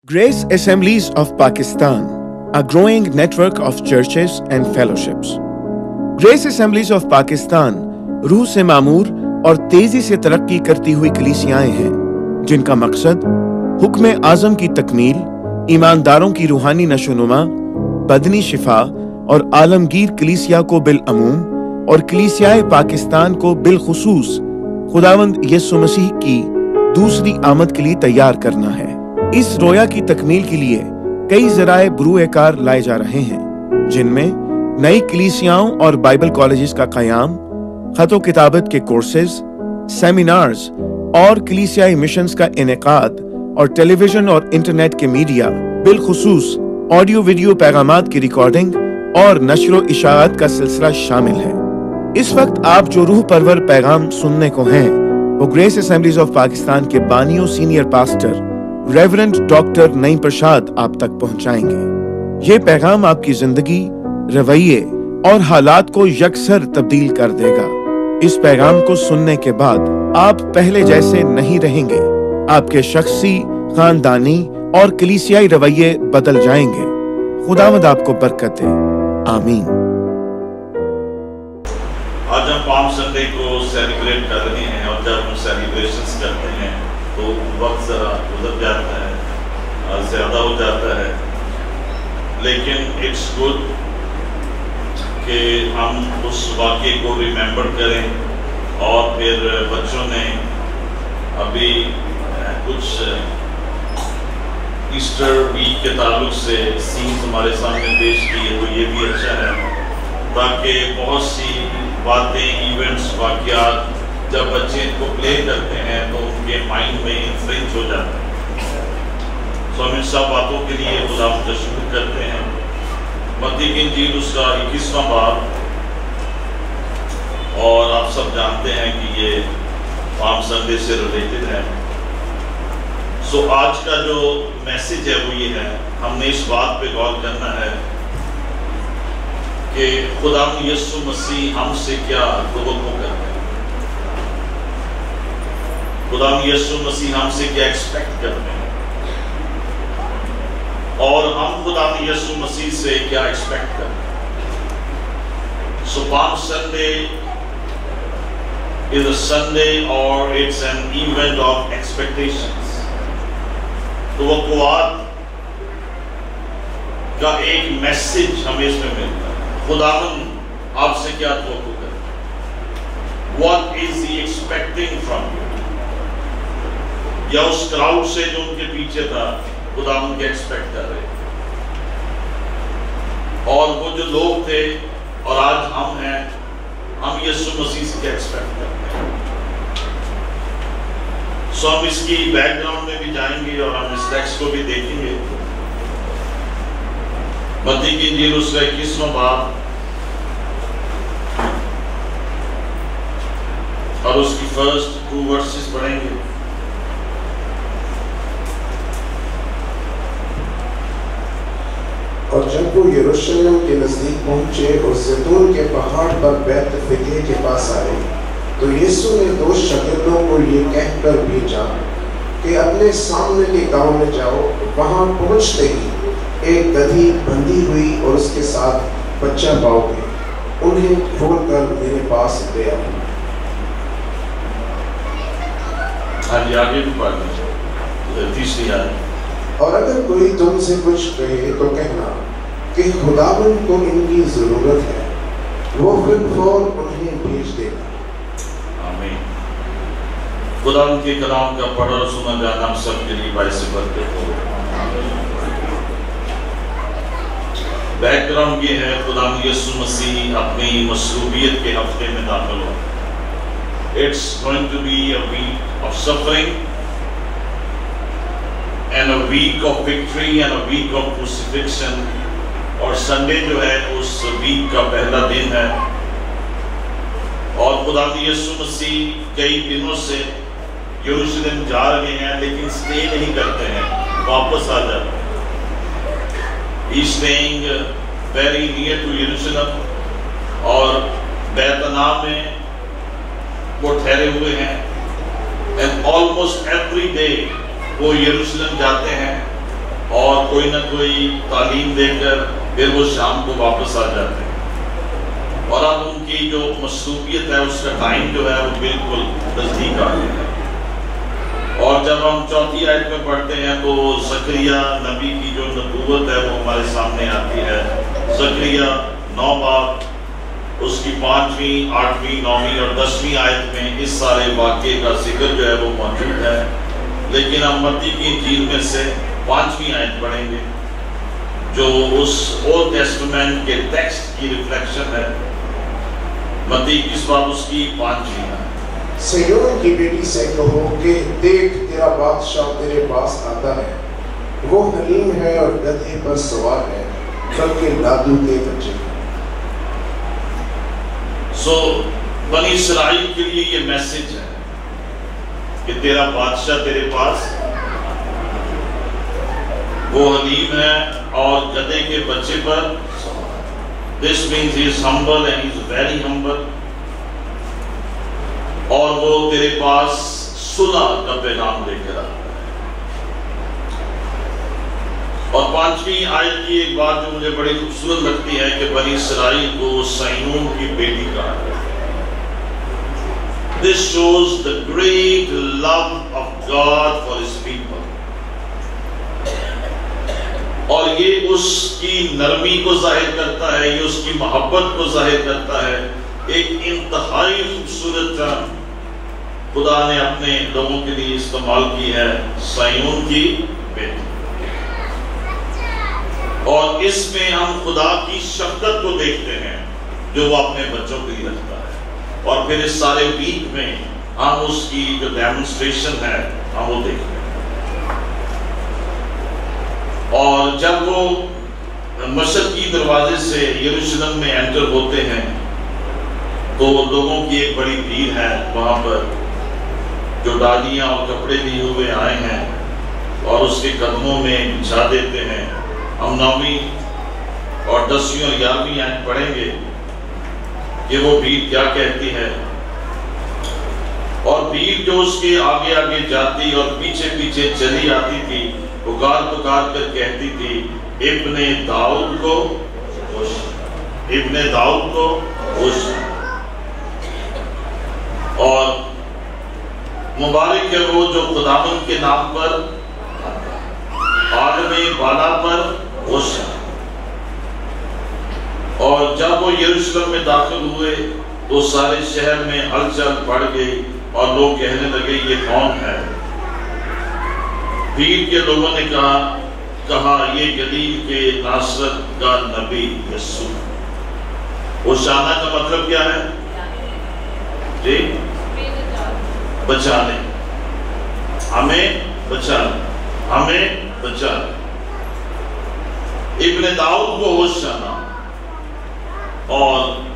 Grace Assemblies of Pakistan, a growing network of churches and fellowships. Grace Assemblies of Pakistan रूह से मामूर और तेजी से तरक्की करती हुई कलीसियाएं हैं, जिनका मकसद हुक्म आज़म की तकमील, ईमानदारों की रूहानी नशोनुमा, बदनी शिफा और आलमगीर कलीसिया को बिलअमूम और कलीसियाए पाकिस्तान को बिलखुसूस खुदावंद यीशु मसीह की दूसरी आमद के लिए तैयार करना है। इस रोया की तकमील के लिए कई ज़राए बरूए कार लाए जा रहे हैं, जिनमें नई कलीसियाओं और बाइबल कॉलेजेस का क़याम, खतो किताबत के कोर्सेज, सेमिनार्स और कलीसियाई मिशंस का इनेकाद और टेलीविजन और इंटरनेट के मीडिया, बिलखुसूस ऑडियो वीडियो पैगामात की रिकॉर्डिंग और नशर व इशाअत का सिलसिला शामिल है। इस वक्त आप जो रूह परवर पैगाम सुनने को हैं, वो ग्रेस असेंबलीज ऑफ पाकिस्तान के बानियों senior pastor reverend doctor Naeem Prasad आप तक पहुंचाएंगे। ये पैगाम आपकी जिंदगी, रवैये और हालात को यकसर तब्दील कर देगा। इस पैगाम को सुनने के बाद आप पहले जैसे नहीं रहेंगे। आपके शख्सी, खानदानी और कलीसियाई रवैये बदल जाएंगे। खुदावंद आपको बरकत दे। आमीन। आज हम पाम संडे को सेलिब्रेट कर रहे हैं, और जब हम सेलिब्रेशंस करते हैं तो वक्त ज़रा गुजर जाता है, ज़्यादा हो जाता है, लेकिन इट्स गुड कि हम उस वाक़े को रिमेंबर करें। और फिर बच्चों ने अभी कुछ ईस्टर वीक के ताल्लुक से सीन्स हमारे सामने पेश किए, तो ये भी अच्छा है, ताकि बहुत सी बातें, इवेंट्स, वाक़यात जब बच्चे इनको प्ले करते हैं तो उनके माइंड में इन्फ्लुएंस हो जाता है। तो हम इन सब बातों के लिए खुदा का शुक्र करते हैं। मत्ती की इंजील उसका 21वां बाब, और आप सब जानते हैं कि ये पाम संडे से रिलेटेड है। सो आज का जो मैसेज है वो ये है, हमने इस बात पे गौर करना है कि खुदा यीशु मसीह हमसे क्या तवक्को करते हैं, खुदा यीशु मसीह हमसे क्या एक्सपेक्ट करते हैं, और हम खुदा यीशु मसीह से क्या एक्सपेक्ट करते हैं। So palm Sunday is a Sunday, or it's an event of expectations. तवक्कुआत का एक मैसेज हमें इसमें मिलता है। खुदावंद आपसे क्या तवक्को करता है? What is he expecting from you? या उस क्राउड से जो उनके पीछे था, खुदावंद क्या एक्सपेक्ट कर रहे थे? और वो जो लोग थे और आज हम हैं, हम यीशु मसीह से क्या एक्सपेक्ट करते हैं? सो हम इसकी बैकग्राउंड में भी जाएंगे और हम इस टेक्स्ट को भी देखेंगे। मत्ती की इंजील उसका 21वां बाब और उसकी फर्स्ट 2 वर्सेस पढ़ेंगे। और जब वो यरूशलेम के नजदीक पहुंचे और ज़ैतून के पहाड़ पर बैतफगे के पास आए, तो यीशु ने 2 शागिर्दों को ये कहकर भेजा कि अपने सामने के गांव में जाओ। वहां पहुंचते ही एक गधी बंधी हुई और उसके साथ बच्चा पाओगे, उन्हें खोलकर मेरे पास ले आओ। आगे भी पढ़ लीजिए, 30वीं आयत। और अगर कोई तुमसे कुछ कहे तो कहना कि खुदावंद को इनकी जरूरत है, वो फिर फौर उन्हें भेज देगा। आमीन। खुदावंद के कलाम का पढ़ा और सुना जाना हम सब के लिए बाइस बरकत हो। बैकग्राउंड ये है, खुदावंद यीशु मसीह अपनी मसलूबियत के हफ्ते में दाखिल हो। It's going to be a week of suffering and a week of victory and a week of crucifixion। और संडे जो है उस वीक का पहला दिन है, और खुदा यीशु मसीह कई दिनों से यरूशलेम जा रहे हैं, लेकिन स्टे नहीं करते हैं, वापस आ जाते हैं। He is staying very near to Jerusalem, और बैतना में वो ठहरे हुए हैं। And almost every day वो यरूशलेम जाते हैं कोई ना कोई तालीम देकर फिर वो शाम को वापस आ जाते हैं, और अब उनकी जो मसरूफियत है उसका टाइम जो है वो बिल्कुल नजदीक आ गया है। और जब हम चौथी आयत में पढ़ते हैं तो ज़करिया नबी की जो नबूवत है वो हमारे सामने आती है। ज़करिया 9 बाब उसकी 5वीं, 8वीं, 9वीं और 10वीं आयत में इस सारे वाक़े का जिक्र जो है वो मौजूद है। लेकिन हम मत्ती की इंजील में से 5वीं आयत पढ़ेंगे जो उस ओल्ड टेस्टामेंट के टेक्स्ट की रिफ्लेक्शन है। मत्ती 21 बाब उसकी 5वीं आयत। सिय्योन की बेटी से कहो कि देख तेरा बादशाह तेरे पास आता है, वो हलीम है और गधे पर सवार है, बल्कि लादू के बच्चे। सो बनी इस्राइल के लिए ये मैसेज है कि तेरा बादशाह तेरे पास, वो हलीम है और गधे के बच्चे पर। This means he is humble and he is very humble, और वो तेरे पास सुलह का पैगाम लेकर आता है। और 5वीं आयत की एक बात जो मुझे बड़ी खूबसूरत लगती है कि बनी इस्राइल को सैनून की बेटी कहा है। This shows the great love of God for His people. और ये उसकी नरमी को जाहिर करता है, ये उसकी मोहब्बत को जाहिर करता है। एक इंतहाई खूबसूरत टर्म खुदा ने अपने लोगों के लिए इस्तेमाल की है, सैनून की बेटी। और इसमें हम खुदा की शफ़क़त को देखते हैं जो वो अपने बच्चों के लिए रखता है। और फिर इस सारे वीक में हम उसकी जो डेमोन्स्ट्रेशन है हम वो देखते हैं। और जब वो मशरक़ी दरवाजे से यरूशलेम में एंटर होते हैं तो लोगों की एक बड़ी भीड़ है वहाँ पर, जो डालियाँ और कपड़े लिए हुए आए हैं और उसके कदमों में बिछा देते हैं। हम 9वीं और 10वीं और 11वीं आयत पढ़ेंगे कि वो भीड़ क्या कहती है। और भीड़ जो उसके आगे आगे जाती और पीछे पीछे चली आती थी, पुकार पुकार कर कहती थी, इब्ने दाऊद को होशियार, इब्ने दाऊद को होशियार। और मुबारक है वो जो खुदावंद के नाम पर आलमे बाला पर होशियार। और जब वो यरूशलेम में दाखिल हुए तो सारे शहर में हलचल बढ़ गई और लोग कहने लगे ये कौन है। भीड़ के लोगों ने कहा ये गलील के नासरत का नबी यीशु। होशाना का मतलब क्या है जी? बचा ले, हमें बचा ले, हमें बचा ले। इब्ने दाऊद को होशाना। और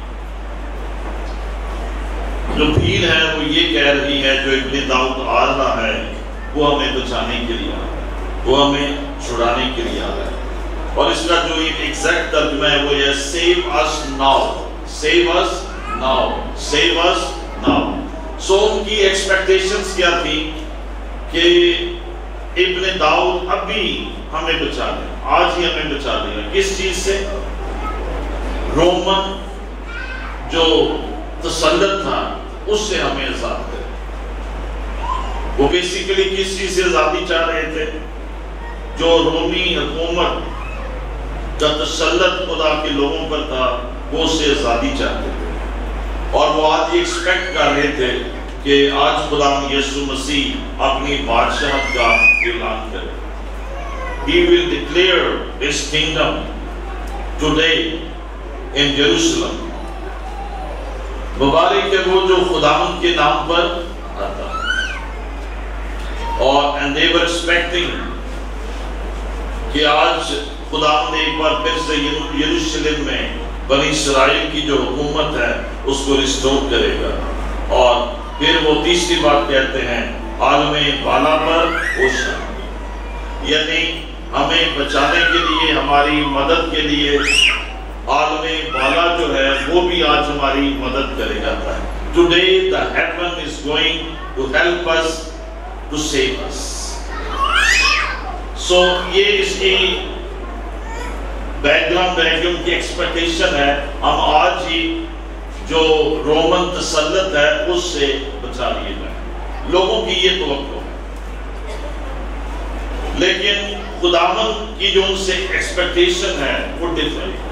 जो भीड़ है वो ये कह रही है जो इब्ने दाऊद आ रहा है वो हमें बचाने के लिए आ रहा है, वो हमें छुड़ाने के लिए आ रहा है। और इसका जो एक एग्जैक्ट तर्जुमा है वो है save us now, save us now, save us now. So उनकी एक्सपेक्टेशंस क्या थी कि इब्ने दाऊद अभी हमें बचा ले, आज ही हमें बचा देगा। किस चीज से? रोमन जो तसल्लुत था उससे हमें आजाद करे। वो बेसिकली किस चीज से आजादी चाह रहे थे? जो रोमी हुकूमत का तसल्लुत खुदा के लोगों पर था वो उससे आजादी चाहते थे। और वो आज एक्सपेक्ट कर रहे थे कि आज खुदा यीशु मसीह अपनी बादशाहत का ऐलान करे। He will declare his kingdom today in Jerusalem. मुबारक है वो जो खुदावंद के नाम पर आता है। और and they were expecting कि आज खुदावंद ने एक बार फिर से यरूशलेम में बनी इस्राइल की जो हुकूमत है उसको रिस्टोर करेगा। और फिर वो तीसरी बात कहते हैं आलमे बाला पर होशियार, यानी हमें बचाने के लिए, हमारी मदद के लिए आलमे बाला जो है वो भी आज हमारी मदद करेगा। Today the heaven is going to help us, to save us. So یہ اس کی بیک گراؤنڈ ہے کہ ان کی ایکسپیکٹیشن ہے ہم آج ہی جو رومن تسلط ہے اس سے بچا لیے جائیں. لوگوں کی یہ توقع ہے، لیکن خداوند کی جو ان سے ایکسپیکٹیشن ہے وہ ڈیفرنٹ ہے،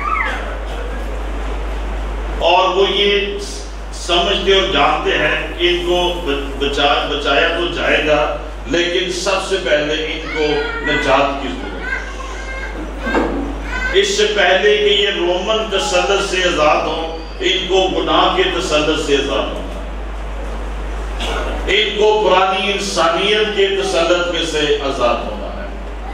اور وہ یہ سمجھتے اور جانتے ہیں کہ ان کو بچایا تو جائے گا، لیکن سب سے پہلے ان کو نجات کی ضرورت ہے. اس سے پہلے کہ یہ رومن تسلط سے آزاد ہوں، ان کو گناہ کے تسلط سے آزاد ہونا ہے، ان کو پرانی انسانیت کے تسلط میں سے آزاد ہونا ہے،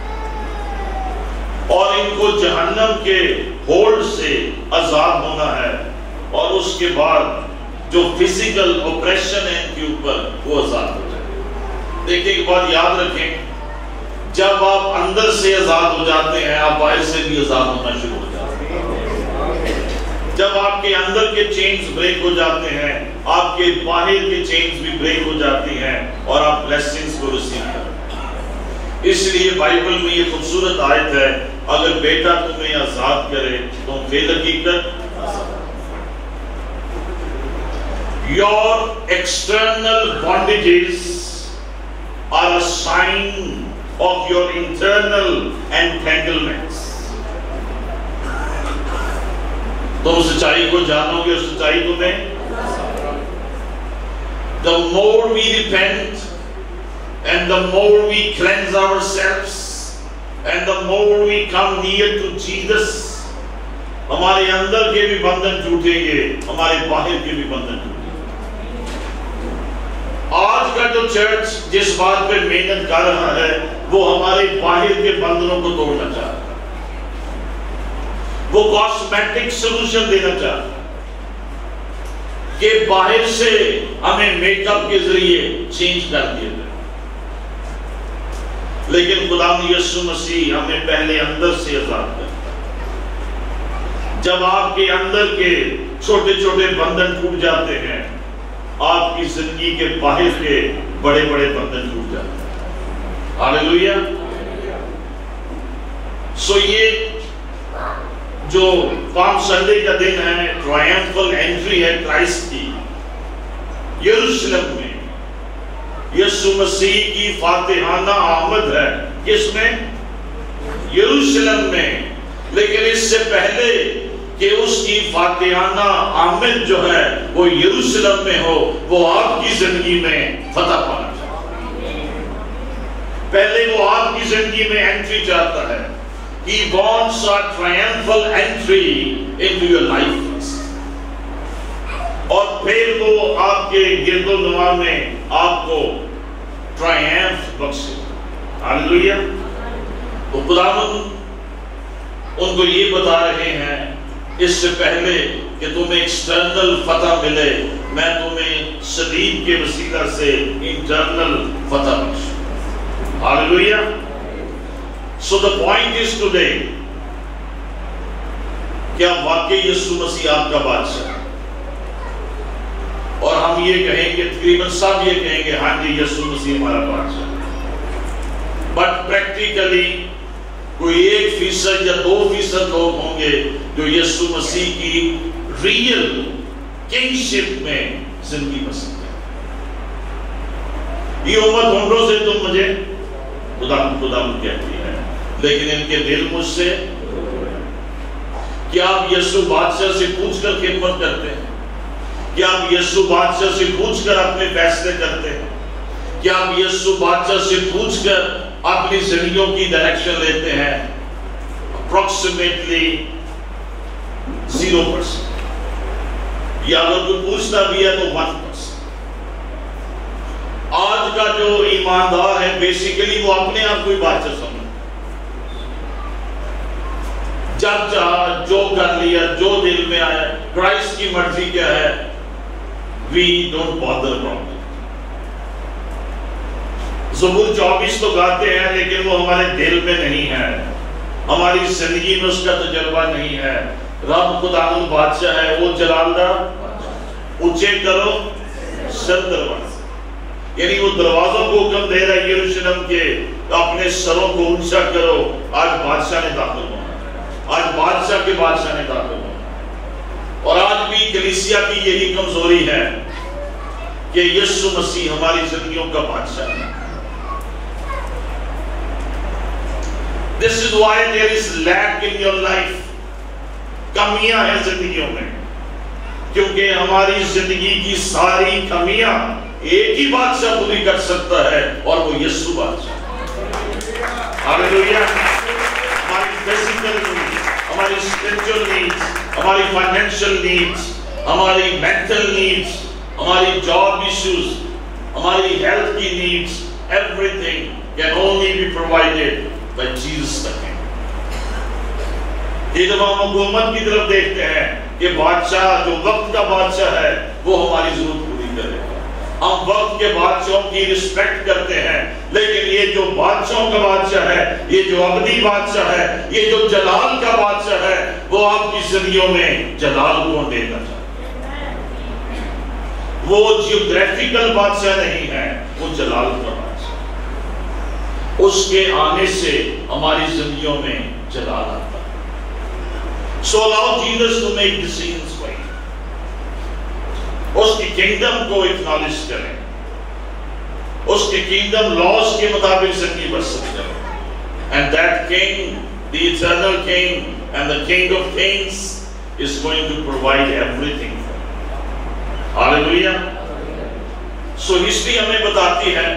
اور ان کو جہنم کے ہولڈ سے آزاد ہونا ہے، اور اس کے بعد جو فزیکل اوپریشن ہے ان کے اوپر وہ آزاد ہو جائے. دیکھیں ایک بات یاد رکھیں، جب آپ اندر سے آزاد ہو جاتے ہیں آپ باہر سے بھی آزاد ہونا شروع ہو جاتے ہیں. جب آپ کے اندر کے چینز بریک ہو جاتے ہیں آپ کے باہر کے چینز بھی بریک ہو جاتی ہیں اور آپ بلیسنگز کو ریسیو کرتے ہیں. اس لیے بائبل میں یہ خوبصورت آیت ہے، اگر بیٹا تمہیں آزاد کرے تم فی الحقیقت Your external bondages are a sign of your internal entanglements. تم سچائی کو جانو گے اور سچائی تمہیں. The more we repent and the more we cleanse ourselves and the more we come near to Jesus, ہمارے اندر کے بھی بندھن ٹوٹیں گے، ہمارے باہر کے بھی بندھن ٹوٹیں گے. آج کا جو چرچ جس بات پہ محنت کر رہا ہے وہ ہمارے باہر کے بندھنوں کو توڑنا چاہتا ہے، وہ کاسمیٹک سولوشن دینا چاہتا ہے کہ باہر سے ہمیں میک اپ کے ذریعے چینج کر دیا جائے. لیکن خدا یسوع مسیح ہمیں پہلے اندر سے آزاد کرتا ہے. جب آپ کے اندر کے چھوٹے چھوٹے بندھن ٹوٹ جاتے ہیں آپ کی زندگی کے باہر کے بڑے بڑے بندھن ٹوٹ جاتے ہیں. ہاللیلویا. سو یہ جو پالم سنڈے کا دن ہے، ٹرائمفل انٹری ہے کرائسٹ کی یروشلم میں، یسوع مسیح کی فاتحانہ آمد ہے. کس میں؟ یروشلم میں. لیکن اس سے پہلے کہ اس کی فاتحانہ آمد جو ہے وہ یروشلم میں ہو، وہ آپ کی زندگی میں فتح پانا چاہتا ہے. پہلے وہ آپ کی زندگی میں انٹری چاہتا ہے. He wants a triumphal entry into your life. اور پھر وہ آپ کے گرد و نواح میں آپ کو ٹرائمف بخشے. ہاللیلویا. تو خداوند ان کو یہ بتا رہے ہیں اس سے پہلے کہ تمہیں ایکسٹرنل فتح ملے میں تمہیں صلیب کے وسیلہ سے انٹرنل فتح بخشوں. Hallelujah. So the point is today کیا واقعی یسوع مسیح آپ کا بادشاہ ہے؟ اور ہم یہ کہیں گے، تقریباً سب یہ کہیں گے ہاں جی یسوع مسیح ہمارا بادشاہ ہے. بٹ پریکٹیکلی کوئی 1% یا 2% لوگ ہوں گے جو یسوع مسیح کی ریئل کنگشپ میں زندگی بسر کریں. یہ امت ہنڈروں سے تم مجھے خدا کہتی ہے، لیکن ان کے دل مجھ سے. کیا آپ یسوع بادشاہ سے پوچھ کر خدمت کرتے ہیں؟ کیا آپ یسوع بادشاہ سے پوچھ کر اپنے فیصلے کرتے ہیں؟ کیا آپ یسوع بادشاہ سے پوچھ کر اپنی زندگیوں کی ڈائریکشن لیتے ہیں؟ اپروکسیمیٹلی 0%. یا اگر کوئی پوچھتا بھی ہے تو 1%. آج کا جو ایماندار ہے بیسیکلی وہ اپنے آپ کو ہی بادشاہ سمجھتا ہے. جب چاہا جو کر لیا، جو دل میں آیا. کرائسٹ کی مرضی کیا ہے؟ We don't bother about it. زبور 24 تو گاتے ہیں لیکن وہ ہمارے دل میں نہیں ہے، ہماری زندگی میں اس کا تجربہ نہیں ہے. رب خداوند بادشاہ ہے، وہ جلالدہ اونچے کرو سر دروازے. یعنی وہ دروازوں کو حکم دے رہا ہے یروشلم کے، اپنے سروں کو اونچا کرو، آج بادشاہ نے داخل ہونا ہے، آج بادشاہ کے بادشاہ نے داخل ہونا ہے۔ اور آج بھی کلیسیا کی یہی کمزوری ہے کہ یسوع مسیح ہماری زندگیوں کا بادشاہ ہے۔ This is why there is lack in your life. کمیاں ہیں زندگیوں میں، کیونکہ ہماری زندگی کی ساری کمیاں ایک ہی بادشاہ پوری کر سکتا ہے، اور وہ یسوع بادشاہ ہے۔ ہاللیلویا۔ ہماری فزیکل نیڈز، ہماری اسپرچل نیڈز، ہماری فائنینشیل نیڈز، ہماری مینٹل نیڈز، ہماری جاب ایشوز، ہماری ہیلتھ کی needs, everything can only be provided by Jesus the king. یہ جب ہم حکومت کی طرف دیکھتے ہیں کہ بادشاہ جو وقت کا بادشاہ ہے وہ ہماری ضرورت پوری کرے گا، ہم وقت کے بادشاہوں کی رسپیکٹ کرتے ہیں، لیکن یہ جو بادشاہوں کا بادشاہ ہے، یہ جو ابدی بادشاہ ہے، یہ جو جلال کا بادشاہ ہے، وہ آپ کی زندگیوں میں جلال کو دینا چاہتا ہے۔ وہ جیوگرافیکل بادشاہ نہیں ہے، وہ جلال کا بادشاہ ہے۔ اس کے آنے سے ہماری زندگیوں میں جلال آتا ہے۔ So allow Jesus to make decisions for you. اس کی kingdom کو acknowledge کریں، اس کی kingdom laws کے مطابق زندگی بسر کریں، and that king, the eternal king and the king of kings is going to provide everything for you. Hallelujah. So history ہمیں بتاتی ہے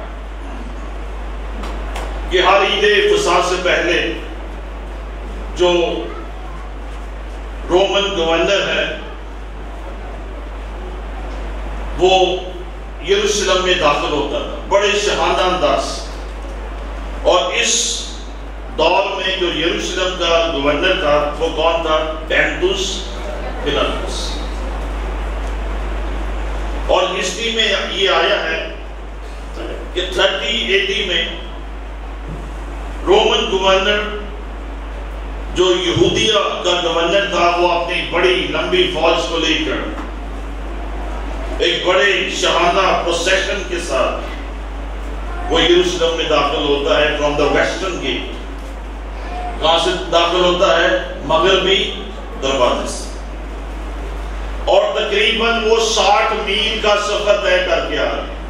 کہ ہر عید فصح سے پہلے جو رومن گورنر ہے وہ یروشلم میں داخل ہوتا تھا بڑے شاہانہ انداز، اور اس دور میں جو یروشلم کا گورنر تھا وہ کون تھا؟ پینٹوس پلاٹس۔ اور ہسٹری میں یہ آیا ہے کہ 30 AD میں رومن گورنر جو یہودیہ کا گورنر تھا وہ اپنی بڑی لمبی فوج کو لے کر ایک بڑے شاہانہ پروسیشن کے ساتھ وہ یروشلم میں داخل ہوتا ہے فرام دا ویسٹرن گیٹ۔ کہاں سے داخل ہوتا ہے؟ مغربی دروازے سے، اور تقریباً وہ 60 میل کا سفر طے کر کے آ رہے ہیں۔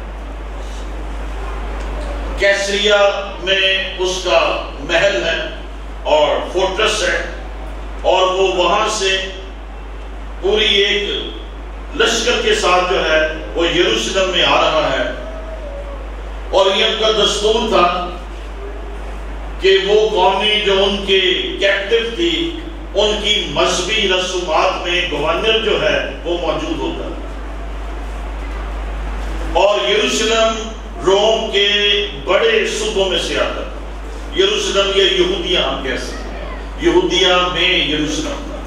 کیسریا میں اس کا محل ہے اور فورٹرس ہے، اور وہ وہاں سے پوری ایک لشکر کے ساتھ جو ہے وہ یروشلم میں آ رہا ہے۔ اور یہ ان کا دستور تھا کہ وہ قومی جو ان کے کیپٹیو تھی ان کی مذہبی رسومات میں گورنر جو ہے وہ موجود ہوتا ہے، اور یروشلم روم کے بڑے صوبوں میں سے آتا تھا۔ یروشلم یا یہودیہ ہم کہہ سکتے ہیں، یہودیہ میں یروشلم تھا،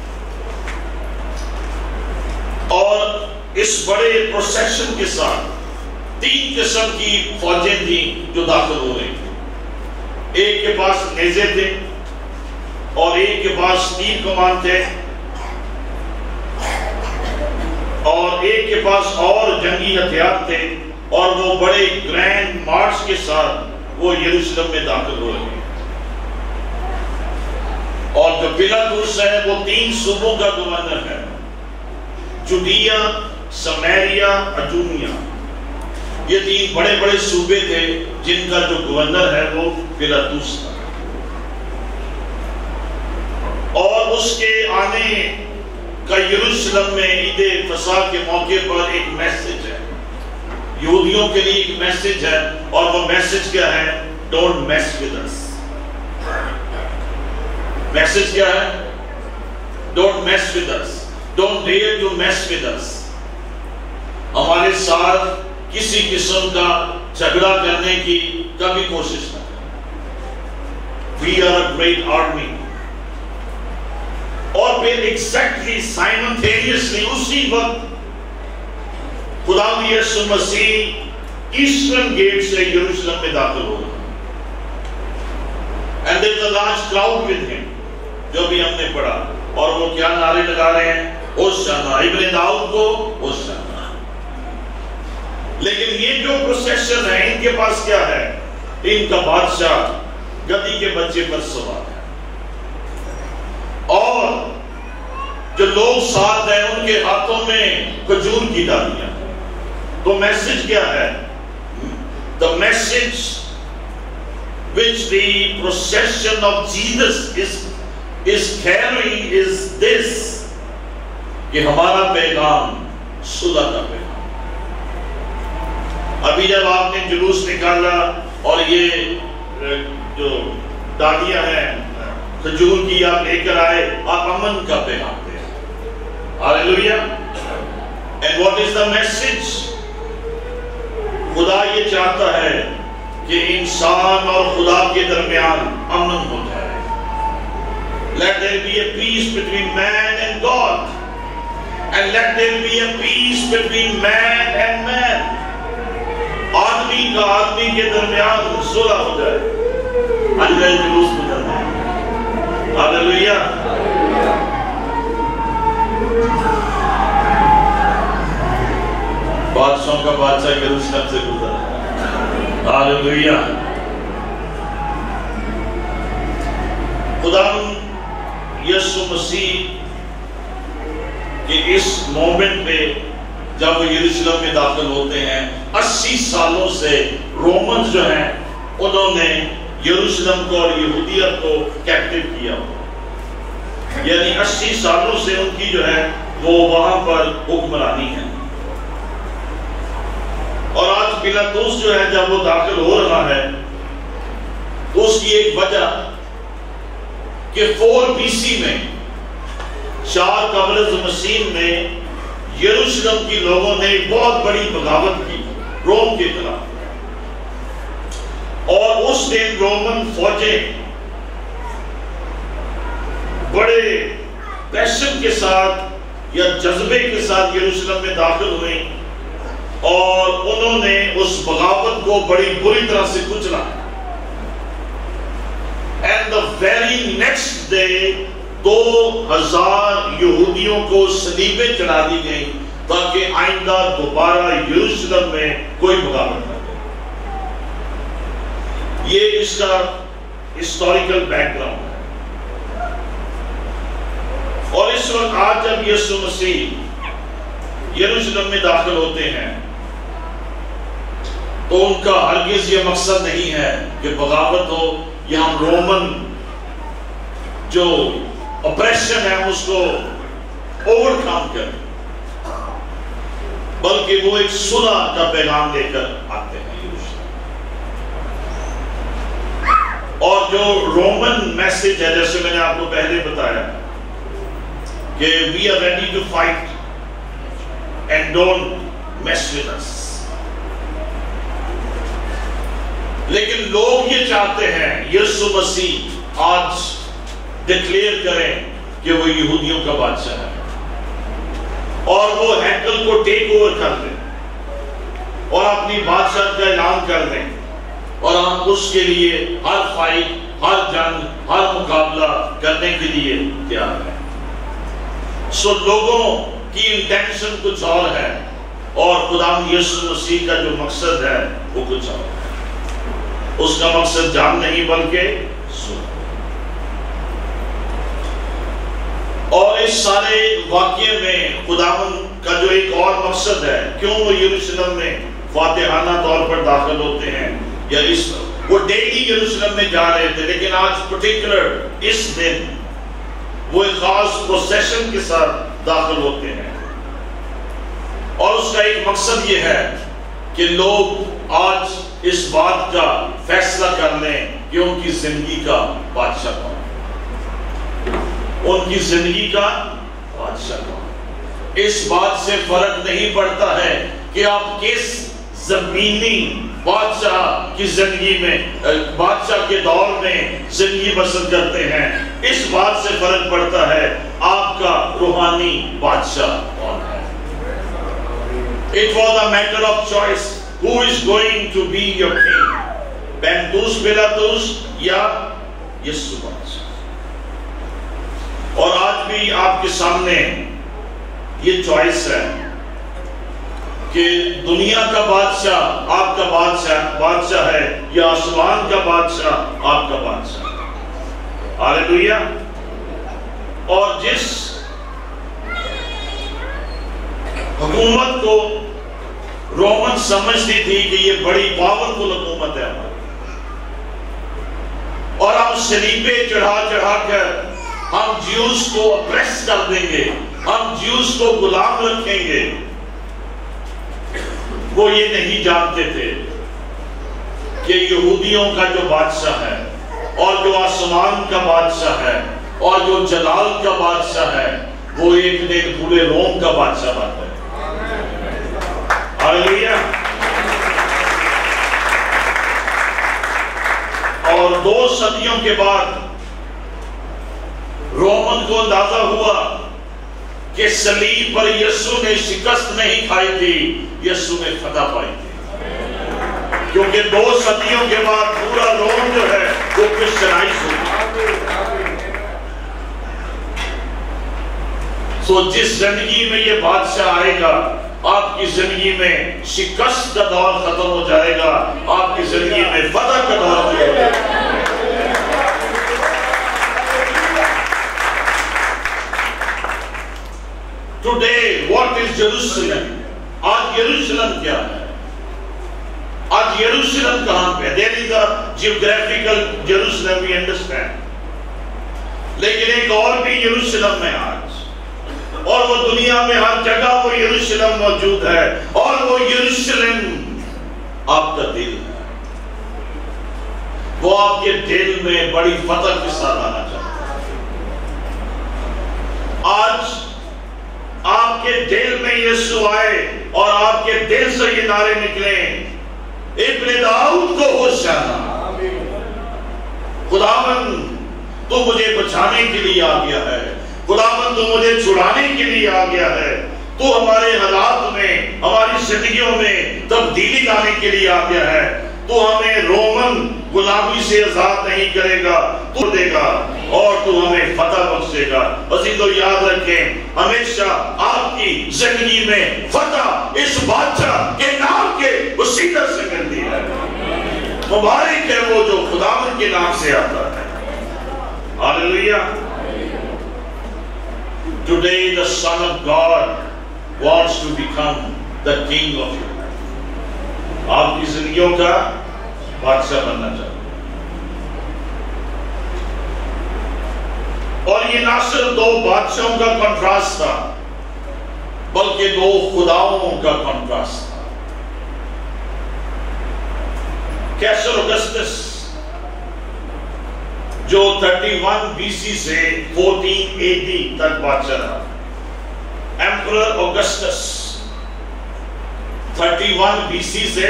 اور اس بڑے پروسیشن کے ساتھ 3 قسم کی فوجیں تھیں جو داخل ہو رہی تھیں۔ ایک کے پاس نیزے تھے، اور ایک کے پاس تیر کمان تھے، اور ایک کے پاس اور جنگی ہتھیار تھے، اور وہ بڑے گرینڈ مارچ کے ساتھ وہ یروشلم میں داخل ہو رہے ہیں۔ اور جو پلاطس ہے وہ 3 صوبوں کا گورنر ہے، جودیا، سمیریا، ادومیہ۔ یہ 3 بڑے بڑے صوبے تھے جن کا جو گورنر ہے وہ پلاطس تھا۔ اور اس کے آنے کا یروشلم میں عید فصح کے موقع پر ایک میسج ہے، یہودیوں کے لیے ایک میسج ہے، اور وہ میسج کیا ہے؟ Don't mess with us. Message کیا ہے؟ Don't mess with us, don't dare to mess with us. ہمارے ساتھ کسی قسم کا جھگڑا کرنے کی کبھی کوشش نہ کریں۔ We are a great army. اور پھر ایگزیکٹلی سائملٹینیسلی اسی وقت خدا یسوع مسیح ایسٹرن گیٹ سے یروشلم میں داخل ہو رہا ہے۔ And there is a large crowd with him، جو بھی ہم نے پڑھا، اور وہ کیا نعرے لگا رہے ہیں؟ ہوشانا، ابن داؤد کو ہوشانا۔ لیکن یہ جو پروسیشن ہے ان کے پاس کیا ہے؟ ان کا بادشاہ گدی کے بچے پر سوار ہے، اور جو لوگ ساتھ ہیں ان کے ہاتھوں میں کھجور کی ڈالیاں۔ تو میسج کیا ہے؟ The message which the procession of Jesus is carrying is this، کہ ہمارا پیغام صلح کا پیغام۔ ابھی جب آپ نے جلوس نکالا اور یہ جو ڈالیاں ہیں کھجور کی آپ لے کر آئے، آپ امن کا پیغام دے۔ ہاللیلویا۔ And what is the message؟ خدا یہ چاہتا ہے کہ انسان اور خدا کے درمیان امن ہو جائے۔ Let there be a peace between man and God, and let there be a peace between man and man۔ آدمی کا آدمی کے درمیان صلح ہو جائے۔ آج گئے جلوس میں جانا ہے۔ ہاللیلویا۔ بادشاہوں کا بادشاہ یروشلم سے گزرا۔ ہاللیلویا۔ خدا یسوع مسیح کہ اس مومنٹ پہ جب وہ یروشلم میں داخل ہوتے ہیں، 80 سالوں سے رومنز جو ہیں انہوں نے یروشلم کو اور یہودیت کو کیپٹیو کیا، یعنی 80 سالوں سے ان کی جو ہے وہ وہاں پر حکمرانی ہے۔ اور آج پیلاطس جو ہے جب وہ داخل ہو رہا ہے تو اس کی ایک وجہ کہ 4 BC میں 4 قبل از مسیح میں یروشلم کی لوگوں نے ایک بہت بڑی بغاوت کی روم کے خلاف، اور اس دن رومن فوجیں بڑے پیشن کے ساتھ یا جذبے کے ساتھ یروشلم میں داخل ہوئیں، اور انہوں نے اس بغاوت کو بڑی بری طرح سے کچلا۔ And the very next day 2000 یہودیوں کو صلیبیں چڑھا دی گئیں تاکہ آئندہ دوبارہ یروشلم میں کوئی بغاوت نہ ہو۔ یہ اس کا ہسٹوریکل بیک گراؤنڈ ہے۔ اور اس وقت آج جب یسوع مسیح یروشلم میں داخل ہوتے ہیں تو ان کا ہرگز یہ مقصد نہیں ہے کہ بغاوت ہو یا ہم رومن جو اپریشن ہے اس کو اوور کم کریں، بلکہ وہ ایک صلح کا پیغام لے کر آتے ہیں یروشلم۔ اور جو رومن میسج ہے، جیسے میں نے آپ کو پہلے بتایا کہ we are ready to fight and don't mess with us، لیکن لوگ یہ چاہتے ہیں یسوع مسیح آج ڈکلیئر کریں کہ وہ یہودیوں کا بادشاہ ہے، اور وہ ہیکل کو ٹیک اوور کر دیں اور اپنی بادشاہ کا اعلان کر دیں، اور ہم اس کے لیے ہر فائٹ، ہر جنگ، ہر مقابلہ کرنے کے لیے تیار ہیں۔ سو لوگوں کی انٹینشن کچھ اور ہے، اور خدا یسوع مسیح کا جو مقصد ہے وہ کچھ اور ہے۔ اس کا مقصد جان نہیں بلکہ صلح۔ اور اس سارے واقعے میں خداوند کا جو ایک اور مقصد ہے، کیوں وہ یروشلم میں فاتحانہ طور پر داخل ہوتے ہیں، یا وہ ڈیلی یروشلم میں جا رہے تھے، لیکن آج پرٹیکولر اس دن وہ ایک خاص پروسیشن کے ساتھ داخل ہوتے ہیں، اور اس کا ایک مقصد یہ ہے کہ لوگ آج اس بات کا فیصلہ کر لیں کہ ان کی زندگی کا بادشاہ کون ہے، ان کی زندگی کا بادشاہ کون۔ اس بات سے فرق نہیں پڑتا ہے کہ آپ کس زمینی بادشاہ کی زندگی میں، بادشاہ کے دور میں زندگی بسر کرتے ہیں، اس بات سے فرق پڑتا ہے آپ کا روحانی بادشاہ کون ہے۔ It was a matter of choice who is going to be your king، Pontius Pilatus یا یسوع بادشاہ۔ اور آج بھی آپ کے سامنے یہ چوائس ہے کہ دنیا کا بادشاہ آپ کا بادشاہ ہے یہ آسمان کا بادشاہ آپ کا بادشاہ ہے. ہاللیلویا. اور جس حکومت کو رومن سمجھتی تھی کہ یہ بڑی پاورفل حکومت ہے ہماری، اور ہم صلیبے چڑھا چڑھا کر ہم جیوز کو اپریس کر دیں گے، ہم جیوز کو غلام رکھیں گے، وہ یہ نہیں جانتے تھے کہ یہودیوں کا جو بادشاہ ہے اور جو آسمان کا بادشاہ ہے اور جو جلال کا بادشاہ ہے، وہ ایک دن پورے روم کا بادشاہ بنتا ہے. ہاللیلویا. اور 2 صدیوں کے بعد رومن کو اندازہ ہوا کہ صلیب پر یسوع نے شکست نہیں کھائی تھی، یسوع نے فتح پائی تھی، کیونکہ 2 صدیوں کے بعد پورا روم جو ہے وہ کرسچنائز ہو گیا. سو جس زندگی میں یہ بادشاہ آئے گا، آپ کی زندگی میں شکست کا دور ختم ہو جائے گا، آپ کی زندگی میں فتح کا دور ہو جائے گا. Today, what is Jerusalem? آج یروشلم کیا ہے؟ آج یروشلم کہاں پہ؟ There is a geographical Jerusalem, we understand. لیکن ایک اور بھی یروشلم ہے آج، اور وہ دنیا میں ہر جگہ وہ یروشلم موجود ہے، اور وہ یروشلم آپ کا دل ہے. وہ آپ کے دل میں بڑی فتح کے ساتھ آنا چاہتا ہے. آج آپ کے دل میں یسوع آئے اور آپ کے دل سے یہ نعرے نکلیں، ابن داؤد کو ہوشیانہ، خداوند تو مجھے بچانے کے لیے آ گیا ہے، خداوند تو مجھے چھڑانے کے لیے آ گیا ہے، تو ہمارے حالات میں، ہماری زندگیوں میں تبدیلی لانے کے لیے آ گیا ہے، تو ہمیں رومن غلامی سے آزاد نہیں کرے گا، تو دے گا اور تو ہمیں فتح بخشے گا. عزیزو یاد رکھیں، ہمیشہ آپ کی زندگی میں فتح اس بادشاہ کے نام کے وسیلہ سے ملتی ہے. مبارک ہے وہ جو خداوند کے نام سے آتا ہے. ہاللیلویا. Today the Son of God wants to become the King of your life. آپ کی زندگیوں کا بادشاہ بننا چاہتے ہیں. اور یہ نہ صرف 2 بادشاہوں کا کنٹراسٹ تھا، بلکہ 2 خداؤں کا کنٹراسٹ تھا. کیسر اگسطس جو 31 BC سے 14 AD تک بادشاہ رہا، ایمپرر اگسٹس 31 BC سے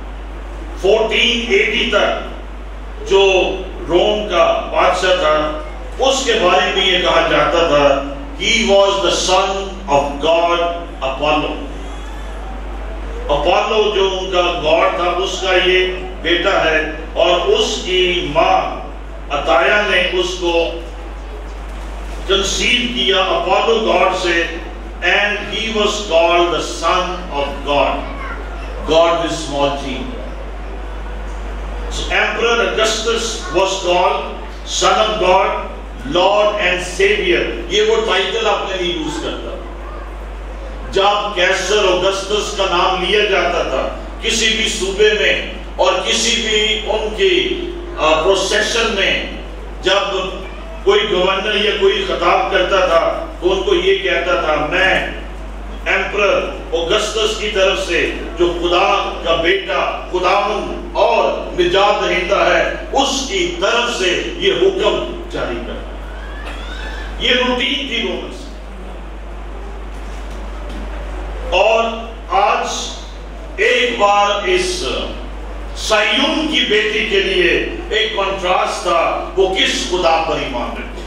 14 AD تک جو روم کا بادشاہ تھا، اس کے بارے میں یہ کہا جاتا تھا he was the son of God Apollo. Apollo جو ان کا گاڈ تھا، اس کا یہ بیٹا ہے، اور اس کی ماں عطایا نے اس کو کنسیو کیا اپولو گاڈ سے، and he was called the son of God. God with small g. So Emperor Augustus was called Son of God, Lord and Savior. یہ وہ ٹائٹل آپ نے نہیں یوز کرتا. جب کیسر اگسطس کا نام لیا جاتا تھا کسی بھی صوبے میں اور کسی بھی ان کی پروسیشن میں، جب کوئی گورنر یا کوئی خطاب کرتا تھا تو ان کو یہ کہتا تھا، میں ایمپرر اگسطس کی طرف سے جو خدا کا بیٹا، خداوند اور نجات دہندہ ہے، اس کی طرف سے یہ حکم جاری کرتا. یہ روٹین تھی رومنس. اور آج ایک بار اس سیون کی بیٹی کے لیے ایک کنٹراسٹ تھا، وہ کس خدا پر ایمان رکھتے،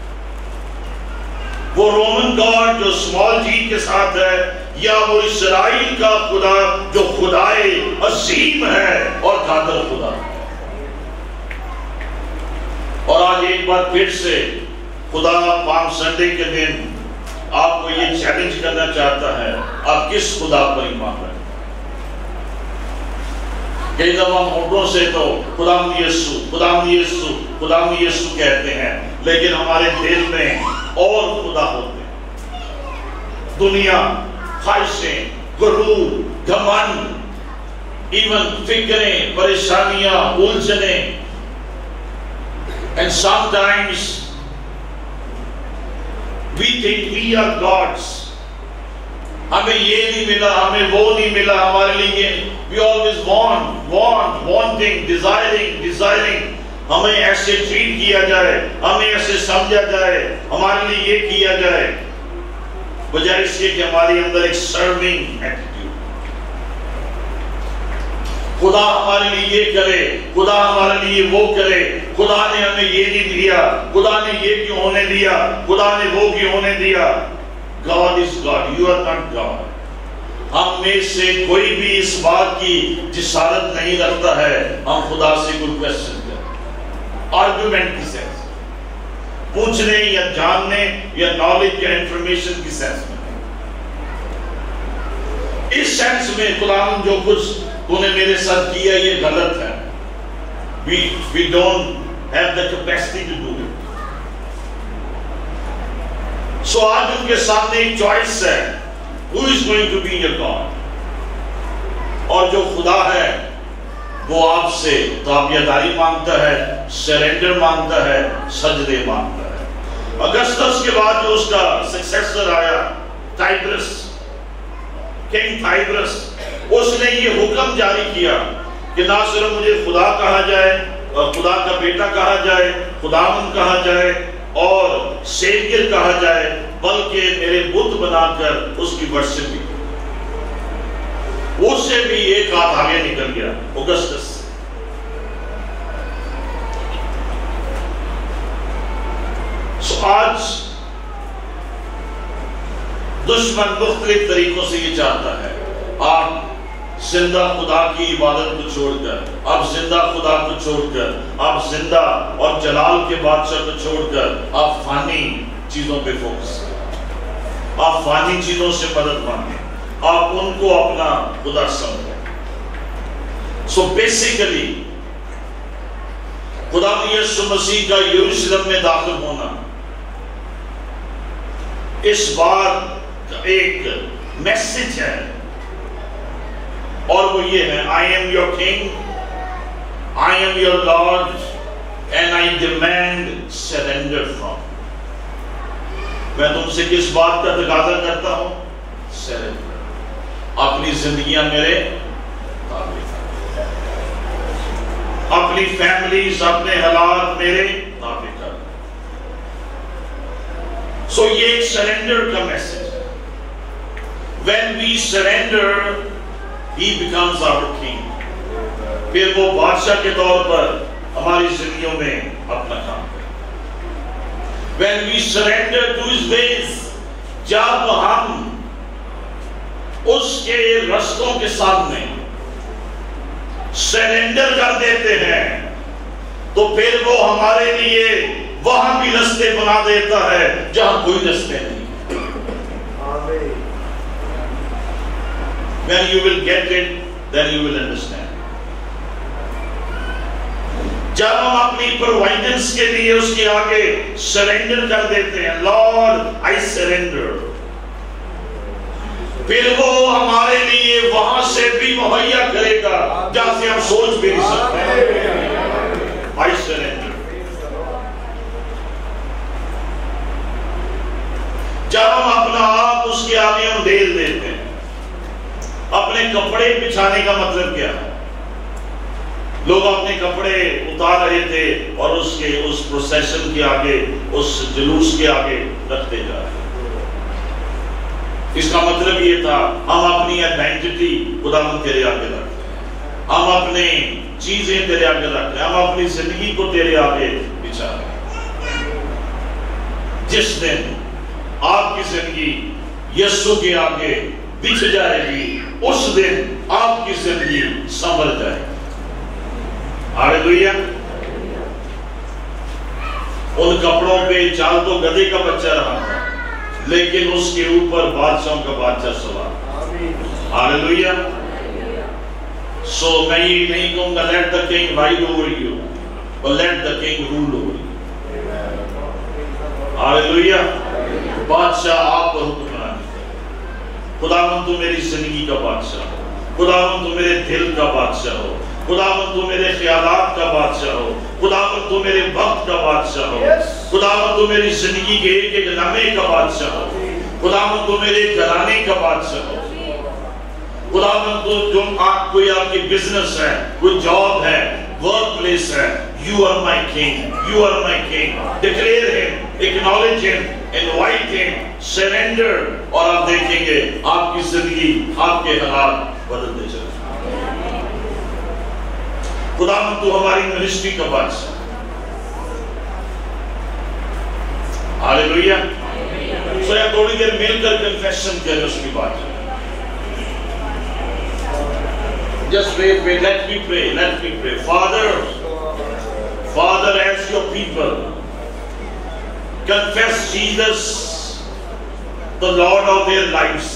وہ رومن گاڈ جو اسمال جی کے ساتھ ہے، یا وہ اسرائیل کا خدا جو خدائے عظیم ہے اور قادر خدا. اور آج ایک بار پھر سے خدا پام سنڈے کے دن آپ کو یہ چیلنج کرنا چاہتا ہے، آپ کس خدا پر ایمان رکھتے. کئی دفعہ ہونٹوں سے تو خداوند یسوع خداوند یسوع خداوند یسوع کہتے ہیں، لیکن ہمارے دل میں اور خدا ہوتے ہیں، دنیا، خواہشیں، غرور، گھمنڈ، ایون فکریں، پریشانیاں، الجھنیں. And sometimes we think we are gods. ہمیں یہ نہیں ملا، ہمیں وہ نہیں ملا، ہمارے لیے we always wanting, desiring. ہمیں ایسے ٹریٹ کیا جائے، ہمیں ایسے سمجھا جائے، ہمارے لیے یہ کیا جائے، بجائے اس کے کہ ہمارے اندر ایک سرونگ ایٹیٹیوڈ. خدا ہمارے لیے یہ کرے، خدا ہمارے لیے وہ کرے، خدا نے ہمیں یہ نہیں دیا، خدا نے یہ کیوں ہونے دیا، خدا نے وہ کیوں ہونے دیا. God is God, you are not God. ہم میں سے کوئی بھی اس بات کی جسارت نہیں رکھتا ہے ہم خدا سے کوئی کویسچن کریں، آرگومنٹ کی سینس، پوچھنے یا جاننے یا نالج یا انفارمیشن کی سینس میں. اس سینس میں خدا جو کچھ تو نے میرے ساتھ کیا یہ غلط ہے. We don't have the capacity to do it. So آج ان کے سامنے ایک چوائس ہے، who is going to be your God. اور جو خدا ہے وہ آپ سے تابعداری مانگتا ہے، سرنڈر مانگتا ہے، سجدے مانگتا ہے. اگسطس کے بعد جو اس کا سکسیسر آیا، ٹائبرس، کنگ ٹائبرس، اس نے یہ حکم جاری کیا کہ نہ صرف مجھے خدا کہا جائے، خدا کا بیٹا کہا جائے، خداوند کہا جائے اور سیویئر کہا جائے، بلکہ میرے بت بنا کر اس کی ورشپ بھی. اس سے بھی ایک ہاتھ آگے نکل گیا اگسطس. آج دشمن مختلف طریقوں سے یہ چاہتا ہے آپ زندہ خدا کی عبادت کو چھوڑ کر، آپ زندہ خدا کو چھوڑ کر، آپ زندہ اور جلال کے بادشاہ کو چھوڑ کر آپ فانی چیزوں پہ فوکس کریں، آپ فانی چیزوں سے مدد مانگیں، آپ ان کو اپنا خدا سمجھیں. سو بیسیکلی خدا یسوع مسیح کا یروشلم میں داخل ہونا اس بات کا ایک میسج ہے، اور وہ یہ ہے I am your king, I am your Lord, and I demand surrender from. میں تم سے کس بات کا تقاضا کرتا ہوں؟ سرنڈر. اپنی زندگیاں میرے تابع کر، اپنی فیملیز، اپنے حالات میرے تابع کر. سو یہ ایک سرنڈر کا میسج ہے. When we surrender, He becomes our king. پھر وہ بادشاہ کے طور پر ہماری زندگیوں میں اپنا کام کرے. When we surrender to His ways, جب ہم اس کے رستوں کے سامنے سرنڈر کر دیتے ہیں تو پھر وہ ہمارے لیے وہاں بھی رستے بنا دیتا ہے جہاں کوئی رستے نہیں. When you will get it, then you will understand. جب ہم اپنی پرووائڈنس کے لیے اس کے آگے سرنڈر کر دیتے ہیں، Lord, I surrender، پھر وہ ہمارے لیے وہاں سے بھی مہیا کرے گا جہاں سے ہم سوچ بھی نہیں سکتے. I surrender. جب ہم اپنا آپ اس کے آگے ہم ڈھیل دیتے ہیں. اپنے کپڑے بچھانے کا مطلب کیا ہے؟ لوگ اپنے کپڑے اتار رہے تھے اور اس پروسیشن کے آگے، اس جلوس کے آگے رکھتے جا رہے. اس کا مطلب یہ تھا ہم اپنی آئیڈینٹی خداوند تیرے آگے رکھتے ہیں، ہم اپنی چیزیں تیرے آگے رکھتے ہیں، ہم اپنی زندگی کو تیرے آگے بچھا رہے ہیں. جس دن آپ کی زندگی یسوع کے آگے بچھ جائے گی، اس دن آپ کی زندگی سنبھل جائے گی. ہاللیلویا. ان کپڑوں پہ چال تو گدھے کا بچہ رہا تھا، لیکن اس کے اوپر بادشاہوں کا بادشاہ سوار. ہاللیلویا. So میں یہ نہیں کہوں گا let the king ride over you, but let the king rule over you. Hallelujah. بادشاہ آپ پر حکمرانی کرے. خداوند تو میری زندگی کا بادشاہ ہو. خداوند تو میرے دل کا بادشاہ ہو. خداوند تو میرے خیالات کا بادشاہ ہو. خداوند تو میرے وقت کا بادشاہ ہو. خداوند تو میری زندگی کے ایک ایک لمحے کا بادشاہ ہو. خداوند تو میرے گھرانے کا بادشاہ ہو. خداوند تو جو کوئی آپ کی بزنس ہے, کوئی جاب ہے, ورک پلیس ہے, you are my king, you are my king. Declare him, acknowledge him, invite him, surrender, اور آپ دیکھیں گے آپ کی زندگی, آپ کے حالات بدلتے چلے. خداوند تو ہماری منسٹری کا بادشاہ. ہاللویہ. سو یا تھوڑی دیر مل کر کنفیشن کریں اس کی بات. Just wait, let me pray. Father, as your people confess Jesus, the Lord of their lives.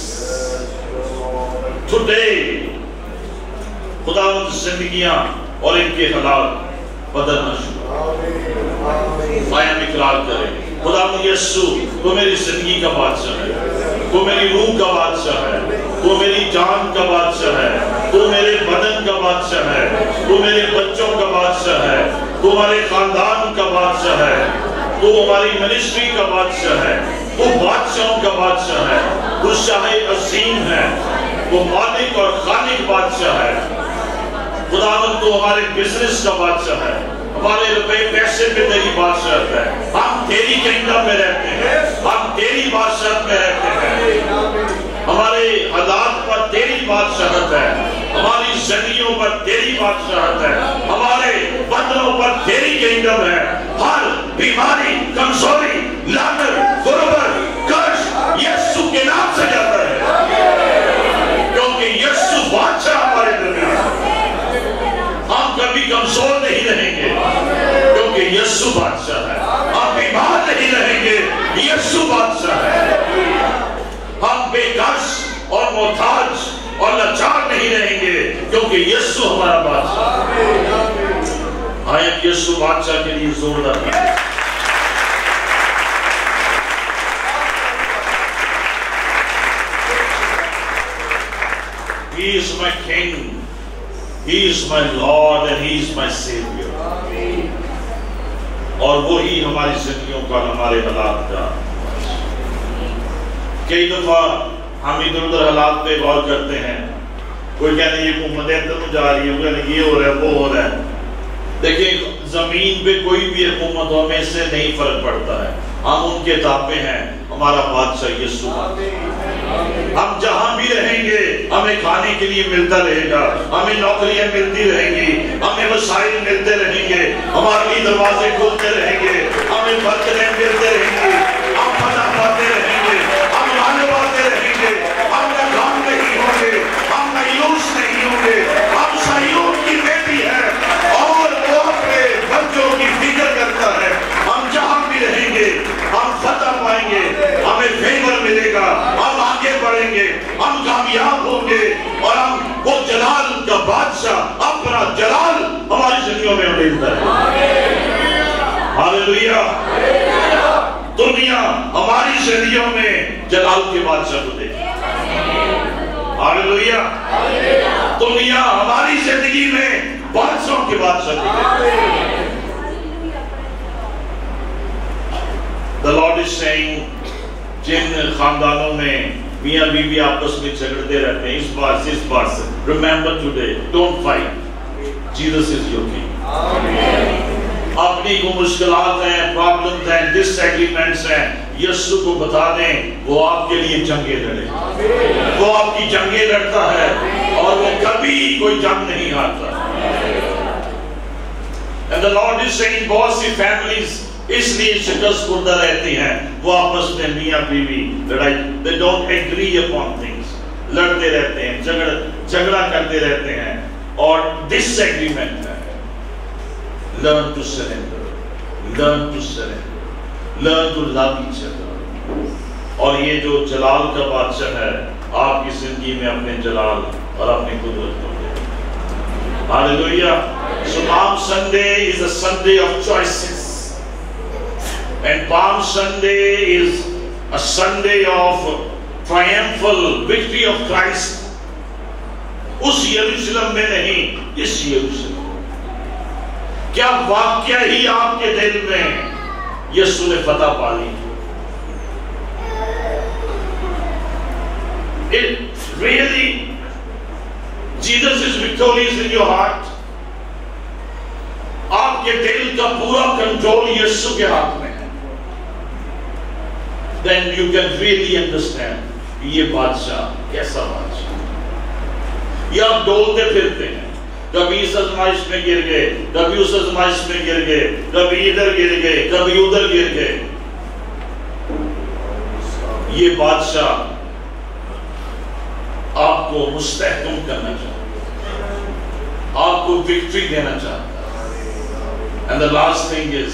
Today, خداوند زندگیاں اور ان کے حالات بدلنا شروع. آیا اقرار کریں, خداوند یسوع تو میری زندگی کا بادشاہ ہے, تو میری روح کا بادشاہ ہے, تو میری جان کا بادشاہ ہے, تو میرے بدن کا بادشاہ ہے, تو میرے بچوں کا بادشاہ ہے, تو ہمارے خاندان کا بادشاہ ہے, تو ہماری منسٹری کا بادشاہ ہے, تو بادشاہوں کا بادشاہ ہے, تو شاہ عظیم ہے, تو مالک اور خالق بادشاہ ہے. خداوند تو ہمارے بزنس کا بادشاہ ہے, ہمارے روپے پیسے پہ تیری بادشاہت ہے. ہم تیری کنگڈم میں رہتے ہیں, ہم تیری بادشاہت میں رہتے ہیں. ہمارے حالات پر تیری بادشاہت ہے, ہماری زندگیوں پر تیری بادشاہت ہے, ہمارے بدنوں پر تیری کنگڈم ہے. ہر بیماری, کمزوری, لعنت, غربت, قرض یسوع کے نام سے جاتا ہے, کیونکہ یسوع بادشاہ ہمارے درمیان. ہم کبھی کمزور نہیں رہیں گے کیونکہ یسوع بادشاہ ہے. ہم بیمار نہیں رہیں گے, یسوع بادشاہ ہے. ہم بے کس اور محتاج اور لاچار نہیں رہیں گے کیونکہ یسوع ہمارا بادشاہ ہے. آیت یسوع بادشاہ کے لیے زوردار ہے. He is my king, he is my Lord and he is my Savior. اور وہی ہماری زندگیوں کا, ہمارے حالات کا. کئی دفعہ ہم ادھر ادھر حالات پہ غور کرتے ہیں. کوئی کہنے یہ حکومتیں ادھر جا رہی ہے, کوئی کہنے یہ ہو رہا ہے, وہ ہو رہا ہے. دیکھیں زمین پہ کوئی بھی حکومت ہو, ہمیں اس سے نہیں فرق پڑتا ہے. ہم ان کے تابع ہیں, ہمارا بادشاہ یسوع. ہم جہاں بھی رہیں گے ہمیں کھانے کے لیے ملتا رہے گا, ہمیں نوکریاں ملتی رہیں گی, ہمیں وسائل ملتے رہیں گے, ہمارے لیے دروازے کھولتے رہیں گے, ہمیں برکتیں ملتے رہیں گی, ہم فتح پاتے رہیں گے, ہم لانے پاتے رہیں گے, ہم ناکام نہیں ہوں گے, ہم مایوس نہیں ہوں گے. ہم صہیون کی بیٹی ہے اور وہ اپنے بچوں کی فکر کرتا ہے. ہم جہاں بھی رہیں گے ہم فتح پائیں گے, ہمیں فیور ملے گا, ہم آگے بڑھیں گے, ہم کامیاب ہوں گے, اور ہم وہ جلال کا بادشاہ اپنا جلال ہماری زندگیوں میں ملتا ہے. ہاللویہ. دنیا ہماری زندگیوں میں جلال کے بادشاہ کو دیکھے. ہاللویہ. دنیا ہماری زندگی میں بادشاہوں کے بادشاہ کو دیکھے. The Lord is saying, جن خاندانوں میں میاں بیوی آپس میں جھگڑتے رہتے ہیں, اس بات سے remember today, don't fight. Jesus is your king. اپنی کو مشکلات ہیں, پرابلمز ہیں, ڈس ایگریمنٹس ہیں, یسوع کو بتا دیں, وہ آپ کے لیے جنگیں لڑے. وہ آپ کی جنگیں لڑتا ہے اور وہ کبھی کوئی جنگ نہیں ہارتا. And the Lord is saying, بہت سی فیملیز اس لیے شکست خوردہ رہتی ہیں, وہ آپس میں میاں بیوی لڑائی, they don't agree upon things, لڑتے رہتے ہیں, جھگڑا کرتے رہتے ہیں, اور ڈس ایگریمنٹ ہے. Learn to surrender, learn to surrender, learn to love each other. اور یہ جو جلال کا بادشاہ ہے, آپ کی زندگی میں اپنے جلال اور اپنی قدرت کو دے. Hallelujah. So Palm Sunday is a Sunday of choices. And Palm Sunday is a Sunday of triumphal victory of Christ. उस यरूशलेम में नहीं, इस यरूशलेम। क्या वाक्य ही आपके दिल में यीशु ने फतह पा ली? It really, Jesus is victorious in your heart. आपके दिल का पूरा कंट्रोल यीशु के हाथ में है। Then you can really understand ये बादशाह कैसा बादशाह। ये आप डोलते फिरते हैं, कभी इस आजमाइश में गिर गए, कभी उस आजमाइश में गिर गए, कभी इधर गिर गए, कभी उधर गिर गए। ये बादशाह आपको मुस्तहकम करना चाहता है, आपको विक्ट्री देना चाहता है। And the last thing is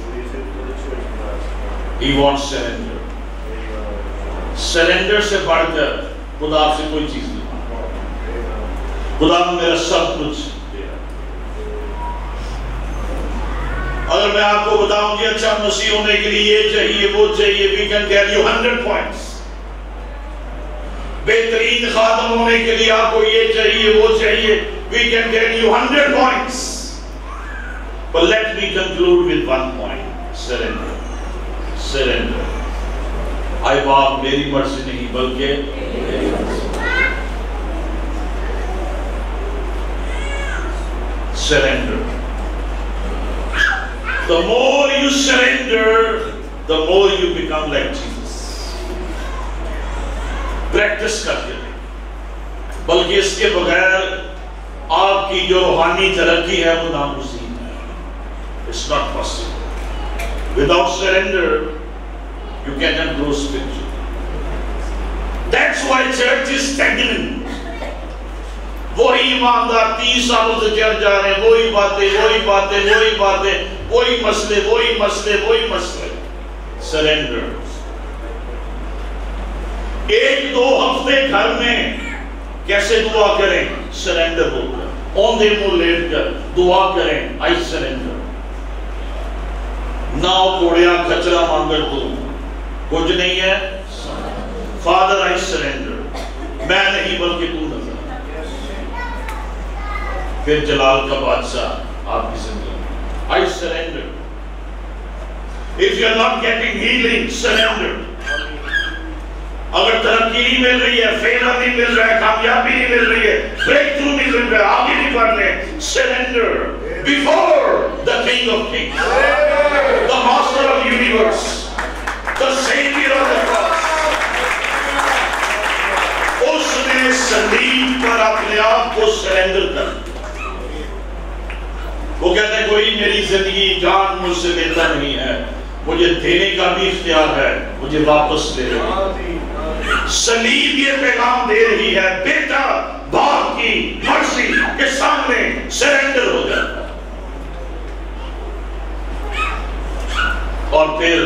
he wants surrender. Surrender से बढ़कर खुदा आपसे कोई चीज नहीं, खुदा मेरा सब कुछ दिया। अगर मैं आपको बताऊं कि अच्छा मसीह होने के लिए ये चाहिए वो चाहिए, we can tell you 100 points। बेहतरीन खादम होने के लिए आपको ये चाहिए वो चाहिए, we can tell you 100 points। But let me conclude with one point: surrender, surrender। आई बाप मेरी मर्जी नहीं बल्कि surrender। The more you surrender, the more you become like Jesus। Practice करके, बल्कि इसके बगैर आपकी जो रूहानी तरक्की है वो नामुमकिन है। It's not possible। Without surrender, you cannot grow spiritually। That's why church is stagnant। वही ईमानदार 30 सालों से चल जा रहे हैं, वही बातें वही बातें वही बातें, वही मसले वही मसले वही मसले। सरेंडर। एक दो हफ्ते घर में कैसे दुआ करें? सरेंडर होकर, औंधे मुंह लेटकर दुआ करें, आई सरेंडर। नाव कोड़िया कचरा मांगर तू कुछ नहीं है। फादर आई सरेंडर, मैं नहीं बल्कि तू नजर। फिर जलाल का बादशाह आपकी जिंदगी, I surrender. If you are not getting healing, surrender. अगर तरक्की नहीं मिल रही है, फेवर नहीं मिल रहा है, कामयाबी नहीं मिल रही है, ब्रेक थ्रू नहीं मिल रहा है, आगे नहीं बढ़ रहे, surrender before the king of kings, the master of universe, the saviour of the cross. उसने सलीब पर अपने आप को सरेंडर कर। वो कहते हैं कोई मेरी जिंदगी जान मुझसे लेता नहीं है, मुझे देने का भी इख्तियार है, मुझे वापस ले लो। सलीब ये पैगाम दे रही है, बेटा बाप की मर्जी के सामने सरेंडर हो जाता है। और फिर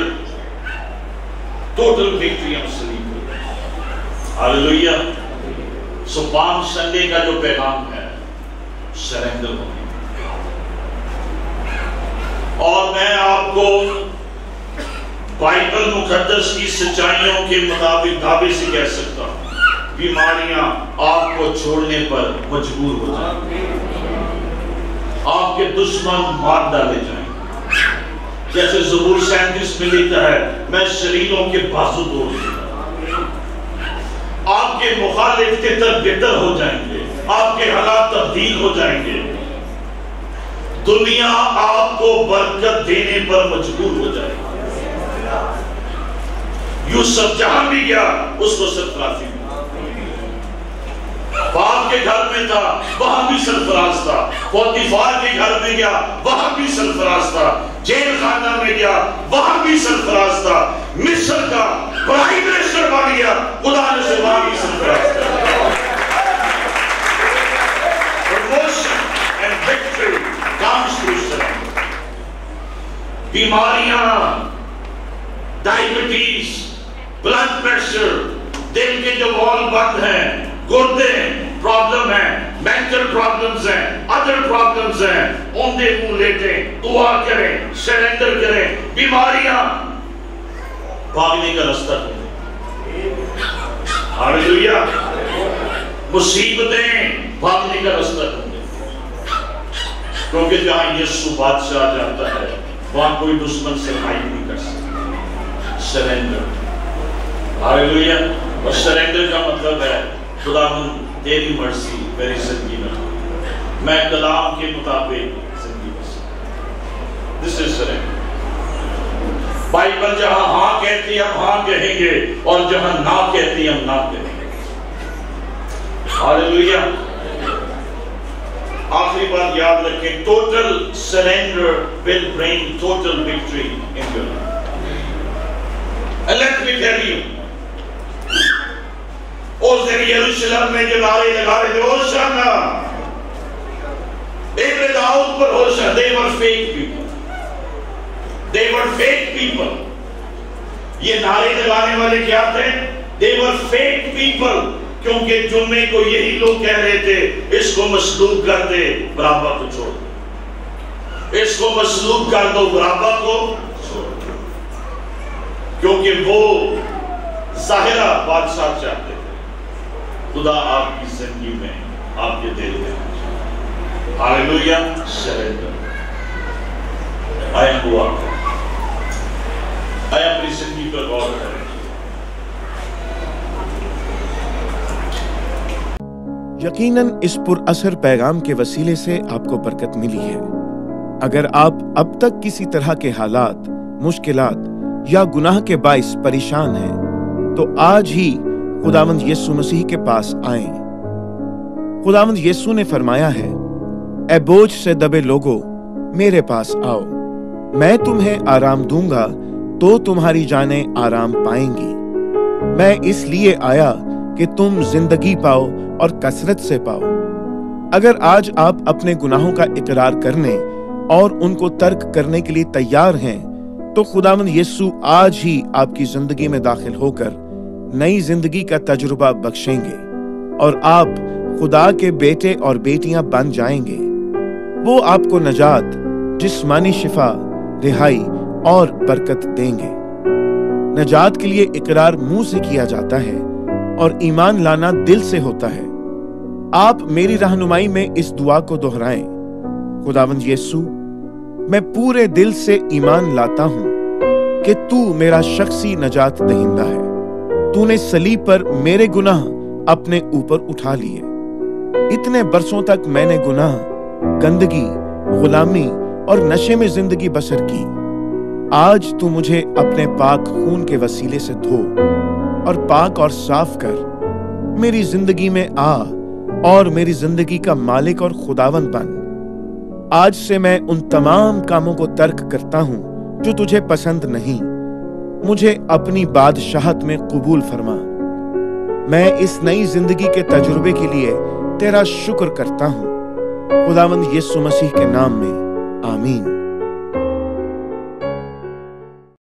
टोटल विक्ट्री ऑन सलीब। हालेलुया। सो पाम संडे का जो पैगाम है, सरेंडर होने। और मैं आपको बाइबल मुकद्दस की सच्चाइयों के मुताबिक दावे से कह सकता हूं, बीमारियां आपको छोड़ने पर मजबूर हो जाएंगी, आपके दुश्मन मार डाले जाएंगे। जैसे ज़बूर 37 में लिखा है, मैं शरीरों के बाजू तोड़ दूंगा। आपके मुखालिफ तितर-बितर हो जाएंगे, आपके हालात तब्दील हो जाएंगे। दुनिया आपको बरकत देने पर मजबूर हो जाएगी। यूसुफ जहां भी गया उसको सरफराजी मिली। बाप के घर में था, वहां भी सरफराज था। पोतीफार के घर में गया, वहां भी सरफराज था। जेल खाना में गया, वहां भी सरफराज था। मिस्र का प्राइम मिनिस्टर बन गया, खुदा ने उसे वहां भी सरफराज किया। Promotion and victory comes through surrender। बीमारियां, डायबिटीज, ब्लड प्रेशर, दिल के जो वॉल बंद हैं, गुर्दे प्रॉब्लम है, मेंटल प्रॉब्लम्स हैं, अदर प्रॉब्लम्स हैं, औंधे मुंह लेटे, दुआ करें, सरेंडर करें, बीमारियां भागने का रास्ता ढूंढें। हालेलुया। मुसीबतें भागने का रास्ता ढूंढें, क्योंकि जहां यीशु बादशाह जाता है वहां कोई दुश्मन सरमाई नहीं कर सकता। सरेंडर। हालेलुया। और सरेंडर का मतलब है खुदावंद तेरी मर्जी मेरी जिंदगी में, मैं कलाम के मुताबिक जिंदगी बसूं। This is surrender. बाइबल जहां हाँ कहती है हम हाँ कहेंगे, और जहां ना कहती हम ना कहेंगे। हालेलुया। आखिरी बात याद रखें, total surrender will bring total victory in your life. And let me tell you, उस दिन यरूशलेम में जो नारे लगा रहे थे होशाना, इब्न दाऊद पर होशाना, they were fake people, they were fake people। ये नारे लगाने वाले क्या थे? they were fake people, क्योंकि जुम्मे को यही लोग कह रहे थे, इसको मसलूब कर दे, बराबर को छोड़ दो, इसको मसलूब कर दो, बराबर को छोड़ दो, क्योंकि वो ज़ाहिरा बादशाह चाहते थे। खुदा आपकी जिंदगी में, आपके दिल में, हालेलुया, सरेंडर। आया हुआ आया अपनी जिंदगी पर गौर करें। यकीनन इस पुरअसर पैगाम के वसीले से आपको बरकत मिली है। अगर आप अब तक किसी तरह के हालात, मुश्किलात या गुनाह के बाइस परेशान हैं, तो आज ही खुदावंद यीशु मसीह के पास आएं। खुदावंद यीशु ने फरमाया है, ए बोझ से दबे लोगों, मेरे पास आओ, मैं तुम्हें आराम दूंगा, तो तुम्हारी जानें आराम पाएंगी। मैं इसलिए आया कि तुम जिंदगी पाओ और कसरत से पाओ। अगर आज आप अपने गुनाहों का इकरार करने और उनको तर्क करने के लिए तैयार हैं, तो खुदावंद यीशु आज ही आपकी जिंदगी में दाखिल होकर नई जिंदगी का तजुर्बा बख्शेंगे और आप खुदा के बेटे और बेटियां बन जाएंगे। वो आपको नजात, जिस्मानी शिफा, रिहाई और बरकत देंगे। नजात के लिए इकरार मुंह से किया जाता है और ईमान लाना दिल से होता है। आप मेरी रहनुमाई में इस दुआ को दोहराएं, खुदावंद यीशु, मैं पूरे दिल से ईमान लाता हूं कि तू मेरा शख्सी नजात दहिंदा है। तूने सलीब पर मेरे गुनाह अपने ऊपर उठा लिए। इतने बरसों तक मैंने गुनाह, गंदगी, गुलामी और नशे में जिंदगी बसर की। आज तू मुझे अपने पाक खून के वसीले से धो और पाक और साफ कर। मेरी जिंदगी में आ और मेरी जिंदगी का मालिक और खुदावंद बन। आज से मैं उन तमाम कामों को तर्क करता हूं जो तुझे पसंद नहीं। मुझे अपनी बादशाहत में कबूल फरमा। मैं इस नई जिंदगी के तजुर्बे के लिए तेरा शुक्र करता हूं। खुदावंद यीशु मसीह के नाम में, आमीन।